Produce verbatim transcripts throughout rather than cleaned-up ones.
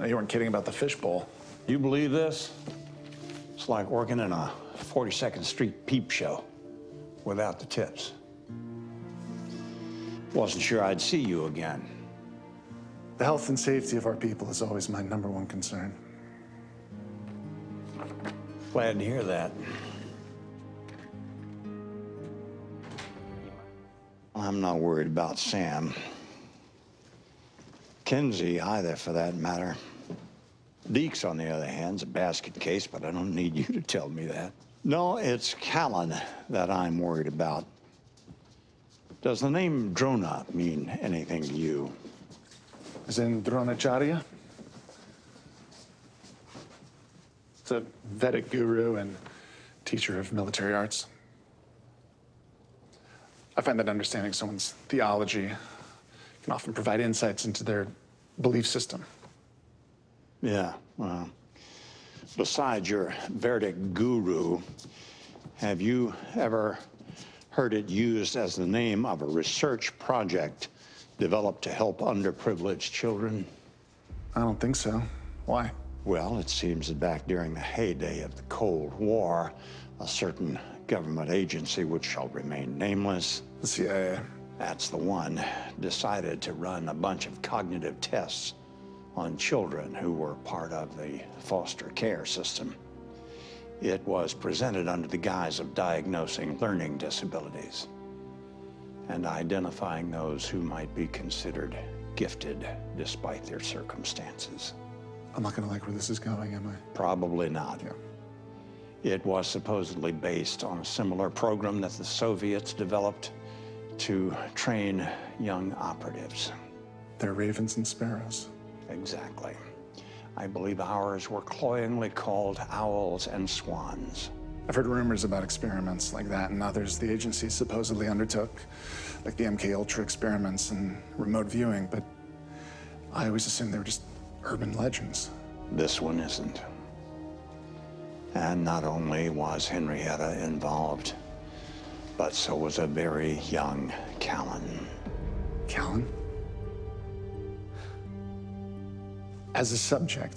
You weren't kidding about the fishbowl. You believe this? It's like working in a forty-second Street peep show without the tips. Wasn't sure I'd see you again. The health and safety of our people is always my number one concern. Glad to hear that. I'm not worried about Sam. Kinsey either, for that matter. Deeks, on the other hand, is a basket case, but I don't need you to tell me that. No, it's Callen that I'm worried about. Does the name Drona mean anything to you? As in Dronacharya? It's a Vedic guru and teacher of military arts. I find that understanding someone's theology can often provide insights into their belief system. Yeah, well, besides your Vedic guru, have you ever heard it used as the name of a research project developed to help underprivileged children? I don't think so. Why? Well, it seems that back during the heyday of the Cold War, a certain government agency, which shall remain nameless, The C I A. that's the one, decided to run a bunch of cognitive tests on children who were part of the foster care system. It was presented under the guise of diagnosing learning disabilities and identifying those who might be considered gifted despite their circumstances. I'm not gonna like where this is going, am I? Probably not. Yeah. It was supposedly based on a similar program that the Soviets developed to train young operatives. They're ravens and sparrows. Exactly. I believe ours were cloyingly called owls and swans. I've heard rumors about experiments like that and others the agency supposedly undertook, like the M K Ultra experiments and remote viewing, but I always assumed they were just urban legends. This one isn't. And not only was Henrietta involved, but so was a very young Callen. Callen? As a subject.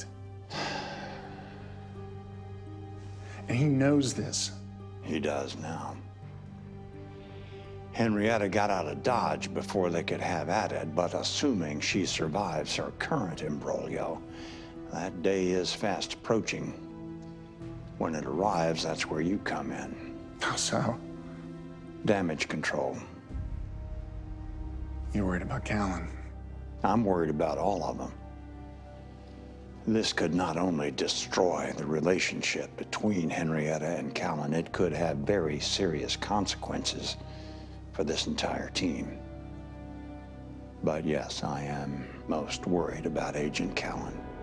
And he knows this. He does now. Henrietta got out of Dodge before they could have at it, but assuming she survives her current imbroglio, that day is fast approaching. When it arrives, that's where you come in. How so? Damage control. You're worried about Callen. I'm worried about all of them. This could not only destroy the relationship between Henrietta and Callen, it could have very serious consequences for this entire team. But yes, I am most worried about Agent Callen.